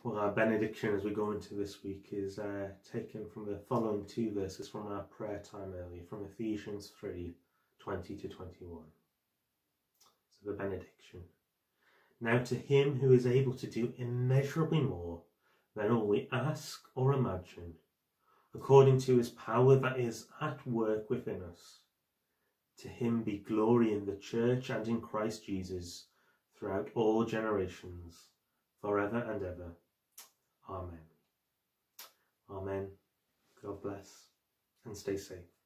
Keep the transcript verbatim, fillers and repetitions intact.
Well, our benediction as we go into this week is uh, taken from the following two verses from our prayer time earlier, from Ephesians three, twenty to twenty-one. So the benediction. Now to him who is able to do immeasurably more than all we ask or imagine, according to his power that is at work within us, to him be glory in the church and in Christ Jesus throughout all generations, forever and ever. Amen. Amen. God bless and stay safe.